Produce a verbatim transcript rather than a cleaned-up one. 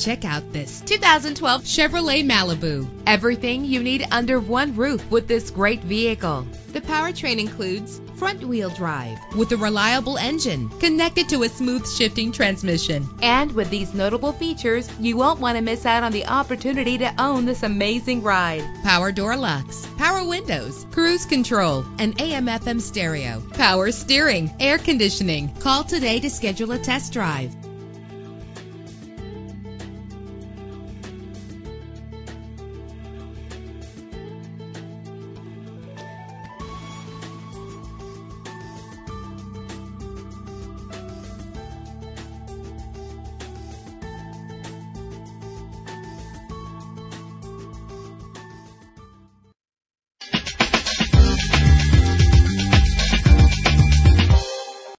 Check out this two thousand twelve Chevrolet Malibu. Everything you need under one roof with this great vehicle. The powertrain includes front-wheel drive with a reliable engine connected to a smooth shifting transmission. And with these notable features, you won't want to miss out on the opportunity to own this amazing ride. Power door locks, power windows, cruise control, an A M F M stereo, power steering, air conditioning. Call today to schedule a test drive.